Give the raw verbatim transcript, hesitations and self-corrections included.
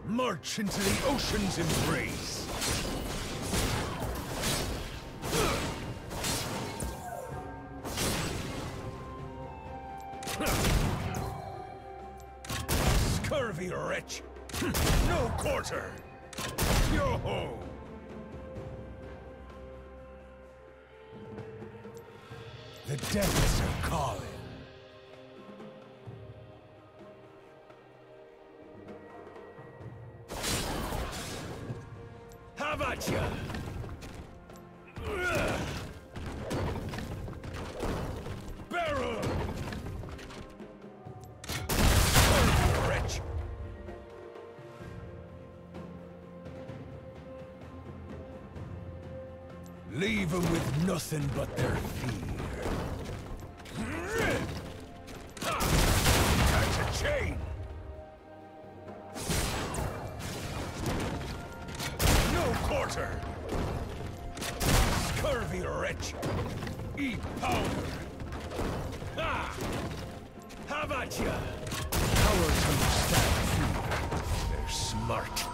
March into the ocean's embrace. Scurvy wretch! No quarter! Yo-ho! The depths are calling. How about ya? Barrel! Wretch! Leave them with nothing but their fear. Catch a chain! No quarter! Scurvy wretch! Eat powder! Ha! How about ya? Cowards understand fear. They're smart.